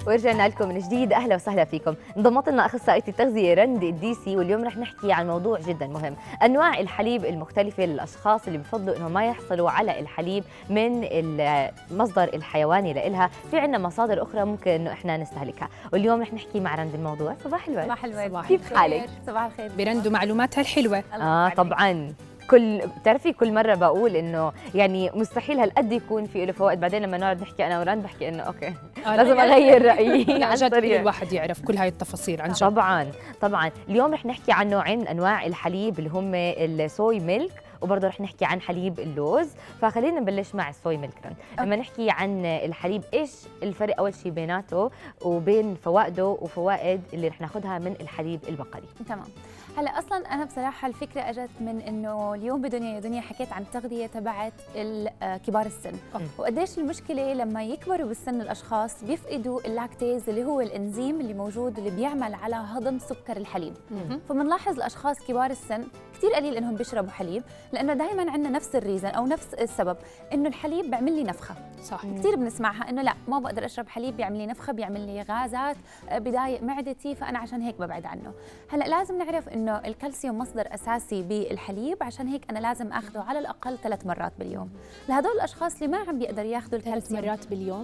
ورجعنا لكم من جديد. اهلا وسهلا فيكم. انضمت لنا اخصائيه التغذيه رند الديسي، واليوم رح نحكي عن موضوع جدا مهم، انواع الحليب المختلفه للاشخاص اللي بفضلوا انهم ما يحصلوا على الحليب من المصدر الحيواني لإلها. في عندنا مصادر اخرى ممكن انه احنا نستهلكها، واليوم رح نحكي مع رند الموضوع. صباح الورد. صباح الورد. كيف حالك؟ صباح الخير. برند ومعلوماتها الحلوه. طبعا. بتعرفي كل مره بقول انه يعني مستحيل هالقد يكون في له فوائد، بعدين لما نقعد نحكي انا ورند بحكي انه اوكي لازم اغير رايي. عن جد الواحد يعرف كل هاي التفاصيل عن جد. طبعا اليوم رح نحكي عن نوعين من انواع الحليب اللي هم الصوي ميلك، وبرضه رح نحكي عن حليب اللوز. فخلينا نبلش مع الصوي ميلك. لما نحكي عن الحليب، ايش الفرق اول شيء بيناته وبين فوائده وفوائد اللي رح ناخذها من الحليب البقري؟ تمام. هلا اصلا انا بصراحه الفكره اجت من انه اليوم بدنيا يا دنيا حكيت عن التغذيه تبعت كبار السن، وقديش المشكله لما يكبروا بالسن الاشخاص بيفقدوا اللاكتيز اللي هو الانزيم اللي موجود اللي بيعمل على هضم سكر الحليب. فبنلاحظ الاشخاص كبار السن كثير قليل انهم بيشربوا حليب، لانه دائما عندنا نفس الريزن او نفس السبب، انه الحليب بيعمل لي نفخه. صح. كثير بنسمعها انه لا ما بقدر اشرب حليب، بيعمل لي نفخه، بيعمل لي غازات، بضايق معدتي، فانا عشان هيك ببعد عنه. هلا لازم نعرف انه الكالسيوم مصدر اساسي بالحليب، عشان هيك انا لازم اخذه على الاقل 3 مرات باليوم. لهدول الاشخاص اللي ما عم بيقدروا ياخذوا الكالسيوم 3 مرات باليوم.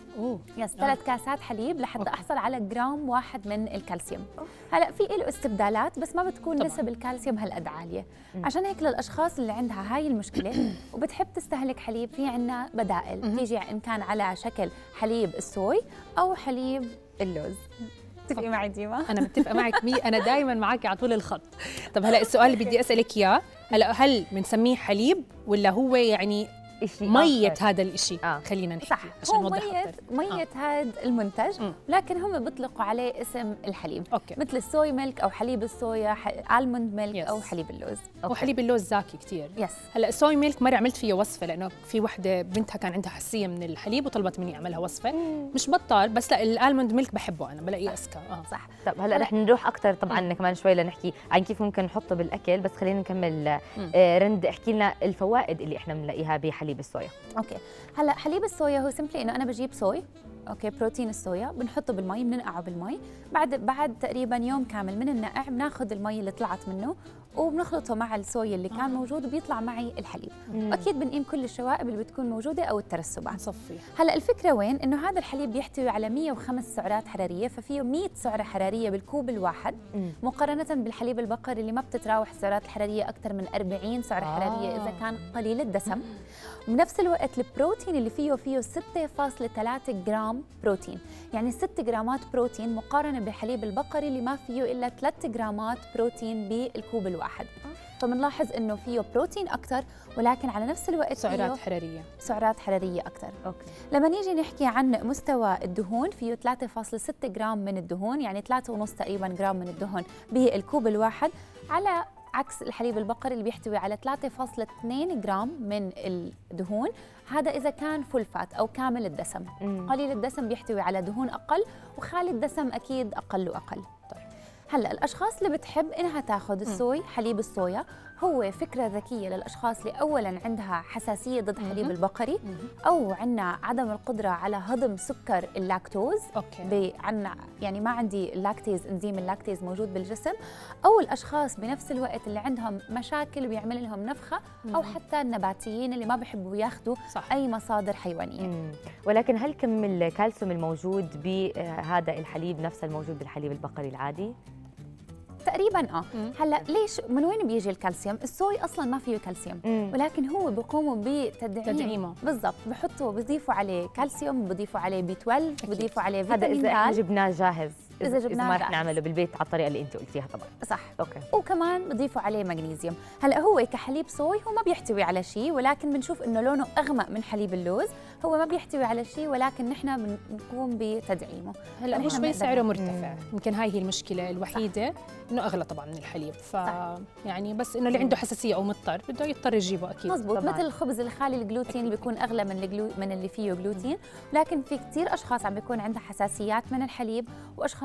يس 3 كاسات حليب لحتى احصل على جرام واحد من الكالسيوم. هلا في له استبدالات بس ما بتكون طبعا نسب الكالسيوم هالقد عاليه. عشان هيك للاشخاص اللي عندها هاي المشكله وبتحب تستهلك حليب، في عندنا بدائل تيجي ان كان على شكل حليب الصوي او حليب اللوز. تتفقي معي ديما؟ انا متفقه معك انا دائما معك على طول الخط. طب هلا السؤال اللي بدي اسالك اياه، هلا هل بنسميه حليب ولا هو يعني مية هذا الشيء؟ خلينا نحكي صح، عشان هو نوضح اكثر. مية هذا المنتج، لكن هم بيطلقوا عليه اسم الحليب. مثل الصوي ميلك او حليب الصويا، الموند ميلك او حليب اللوز. وحليب اللوز زاكي كثير. يس. هلا الصوي ميلك مره عملت فيه وصفه، لانه في وحده بنتها كان عندها حساسيه من الحليب وطلبت مني اعملها وصفه. مش بطال، بس لا الالموند ميلك بحبه انا، بلاقيه اذكى. صح. طب هلا رح نروح اكثر طبعا كمان شوي لنحكي عن كيف ممكن نحطه بالاكل، بس خلينا نكمل. رند احكي لنا الفوائد اللي احنا بنلاقيها بحليب الصويا. اوكي. هلا حليب الصويا هو سمبلي انه انا بجيب صوي، اوكي، بروتين الصويا، بنحطه بالمي، بننقعه بالمي، بعد تقريبا يوم كامل من النقع بناخذ المي اللي طلعت منه وبنخلطه مع الصويا اللي كان موجود وبيطلع معي الحليب. واكيد بنقيم كل الشوائب اللي بتكون موجوده او الترسبات. نصفي. هلا الفكره وين؟ انه هذا الحليب بيحتوي على 105 سعرات حراريه، ففيه 100 سعره حراريه بالكوب الواحد، مقارنه بالحليب البقري اللي ما بتتراوح السعرات الحراريه اكثر من 40 سعره حراريه اذا كان قليل الدسم. بنفس الوقت البروتين اللي فيه 6.3 جرام بروتين، يعني 6 جرامات بروتين مقارنه بالحليب البقري اللي ما فيه الا 3 جرامات بروتين بالكوب الواحد. فبنلاحظ انه فيه بروتين اكثر، ولكن على نفس الوقت سعرات حراريه اكثر. لما نيجي نحكي عن مستوى الدهون، فيه 3.6 جرام من الدهون، يعني 3.5 تقريبا جرام من الدهون بالكوب الواحد، على عكس الحليب البقري اللي بيحتوي على 3.2 جرام من الدهون. هذا إذا كان فول فات أو كامل الدسم. قليل الدسم بيحتوي على دهون أقل، وخالي الدسم أكيد أقل وأقل. طيب هلا الأشخاص اللي بتحب إنها تاخذ الصوي، حليب الصويا، هو فكرة ذكية للأشخاص اللي أولاً عندها حساسية ضد حليب البقري، أو عندنا عدم القدرة على هضم سكر اللاكتوز. عنا يعني ما عندي اللاكتيز، إنزيم اللاكتيز موجود بالجسم، أو الأشخاص بنفس الوقت اللي عندهم مشاكل بيعمل لهم نفخة، أو حتى النباتيين اللي ما بيحبوا ياخذوا أي مصادر حيوانية. ولكن هل كم الكالسيوم الموجود بهذا الحليب نفس الموجود بالحليب البقري العادي؟ تقريبا هلا ليش من وين بيجي الكالسيوم؟ الصوي اصلا ما فيه كالسيوم، ولكن هو بيقوموا بتدعيمه. بالضبط، بضيفوا عليه كالسيوم، بضيفوا عليه B12، بضيفوا عليه فيتامين د. هذا اذا جبناه جاهز، إذا ما رح نعمله بالبيت على الطريقه اللي انت قلتيها طبعا. صح. وكمان بضيفوا عليه مغنيسيوم. هلا هو كحليب صوي هو ما بيحتوي على شيء، ولكن بنشوف انه لونه اغمق من حليب اللوز. هو ما بيحتوي على شيء، ولكن نحن بنقوم بتدعيمه. هلا هو شوي سعره مرتفع، يمكن هاي هي المشكله الوحيده، انه اغلى طبعا من الحليب. يعني بس انه اللي عنده حساسيه او مضطر بده يضطر يجيبه اكيد. مزبوط. مثل الخبز الخالي الجلوتين اللي بيكون اغلى من اللي فيه جلوتين، لكن في كثير اشخاص عم بيكون عندها حساسيات من الحليب،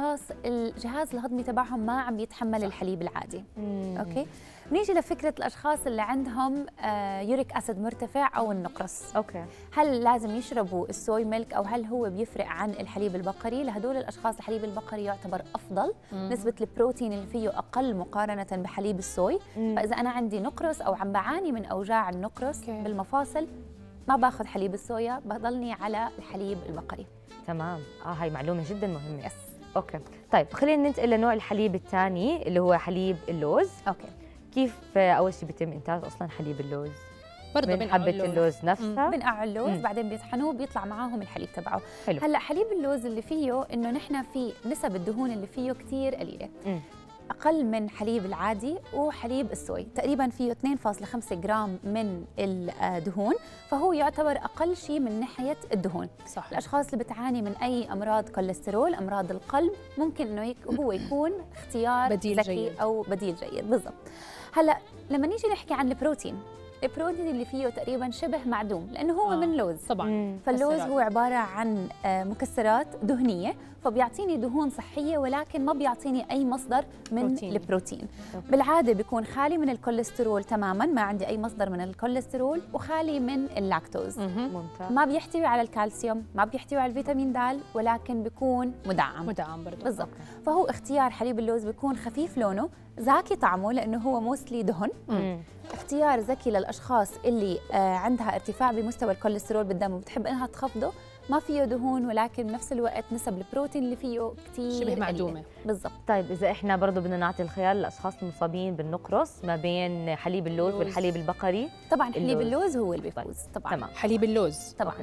اشخاص الجهاز الهضمي تبعهم ما عم يتحمل الحليب العادي. اوكي، بنيجي لفكره الاشخاص اللي عندهم يوريك اسيد مرتفع او النقرس. اوكي، هل لازم يشربوا السوي ميلك او هل هو بيفرق عن الحليب البقري؟ لهدول الاشخاص الحليب البقري يعتبر افضل، نسبه البروتين اللي فيه اقل مقارنه بحليب السوي. فاذا انا عندي نقرس او عم بعاني من اوجاع النقرس بالمفاصل ما باخذ حليب الصويا، بضلني على الحليب البقري. تمام. هاي معلومه جدا مهمه. يس. اوكي، طيب خلينا ننتقل لنوع الحليب الثاني اللي هو حليب اللوز. اوكي، كيف اول شيء بيتم انتاج اصلا حليب اللوز؟ برضه من حبه اللوز نفسها بنقع اللوز بعدين بيطحنوه بيطلع معاهم الحليب تبعه. حلو. هلا حليب اللوز اللي فيه انه نحن في نسب الدهون اللي فيه كثير قليله، أقل من حليب العادي وحليب السوي، تقريباً فيه 2.5 جرام من الدهون، فهو يعتبر أقل شيء من ناحية الدهون. صح. الأشخاص اللي بتعاني من أي أمراض كوليسترول، أمراض القلب، ممكن إنه هو يكون اختيار بديل ذكي جيد. أو بديل جيد. بالضبط. هلا لما نيجي نحكي عن البروتين اللي فيه تقريبا شبه معدوم لانه هو من لوز طبعا. فاللوز هو عباره عن مكسرات دهنيه، فبيعطيني دهون صحيه ولكن ما بيعطيني اي مصدر من البروتين. بالعاده بيكون خالي من الكوليسترول تماما، ما عندي اي مصدر من الكوليسترول، وخالي من اللاكتوز. ممتاز. ما بيحتوي على الكالسيوم، ما بيحتوي على الفيتامين د، ولكن بيكون مدعم برضه. بالضبط. فهو اختيار حليب اللوز بيكون خفيف لونه، زاكي طعمه لانه هو موستلي دهن. اختيار ذكي للاشخاص اللي عندها ارتفاع بمستوى الكوليسترول بالدم وبتحب انها تخفضه، ما فيه دهون ولكن بنفس الوقت نسب البروتين اللي فيه كثير شبه معدومه. بالضبط. طيب اذا احنا برضه بدنا نعطي الخيار للاشخاص المصابين بالنقرس ما بين حليب اللوز والحليب البقري، طبعا حليب اللوز هو اللي بيفوز. طبعا تمام. حليب اللوز طبعا.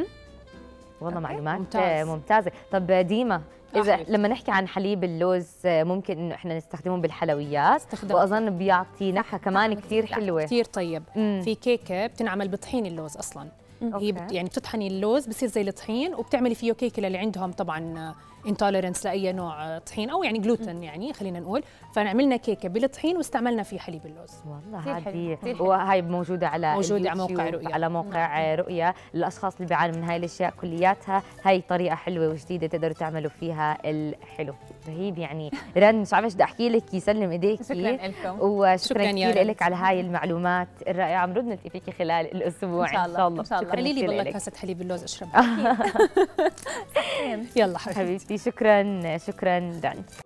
والله معلومات ممتاز. ممتازه. طب ديما، إذا لما نحكي عن حليب اللوز ممكن إنه إحنا نستخدمه بالحلويات، وأظن بيعطي نكهة كمان كثير حلوة. كثير طيب. في كيكة بتنعمل بطحين اللوز أصلاً. هي يعني بتطحني اللوز بصير زي الطحين وبتعملي فيه كيكة للي عندهم طبعاً انتوليرنس لاي نوع طحين او يعني جلوتين يعني خلينا نقول، فعملنا كيكه بالطحين واستعملنا فيه حليب اللوز. والله هذه وهي موجوده على موقع رؤيا، على موقع رؤيا للاشخاص اللي بيعانوا من هاي الاشياء كلياتها. هي طريقه حلوه وجديده تقدروا تعملوا فيها الحلو. رهيب يعني. رن مش عارفه ايش بدي احكي لك، يسلم ايديك. شكرا لكم وشكرا كثير لك على هاي المعلومات الرائعه. بنرد نلتقي فيكي خلال الاسبوع ان شاء الله. شكرا خلي لي بالله كاسه حليب اللوز اشربها. يلا حبيبتي. شكرا رن.